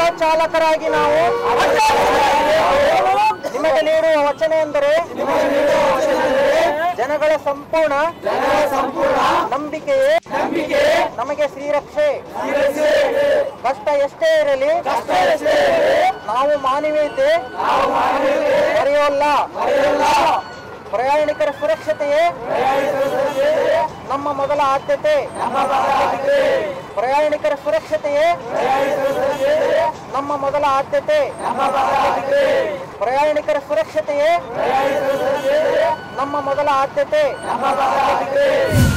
Auto ಚಾಲಕರಾಗಿ ನಾವು ನಿಮಗೆ ನೀಡುವ ವಚನ ಎಂದರೆ ಜನಗಳ ಸಂಪೂರ್ಣ ನಂಬಿಕೆಯೇ ನಮಗೆ ಶ್ರೀರಕ್ಷೆ. ಕಷ್ಟ ಎಷ್ಟೇ ಇರಲಿ ನಾವು ಮಾನವೀಯತೆ ಮರೆಯೋಲ್ಲ. ಪ್ರಯಾಣಿಕರ ಸುರಕ್ಷತೆಯೇ ನಮ್ಮ ಮೊದಲ ಆದ್ಯತೆ. ಪ್ರಯಾಣಿಕರ ಸುರಕ್ಷತೆಯೇ ನಮ್ಮ ಮೊದಲ ಆದ್ಯತೆ. ಪ್ರಯಾಣಿಕರ ಸುರಕ್ಷತೆಯೇ ನಮ್ಮ ಮೊದಲ ಆದ್ಯತೆ.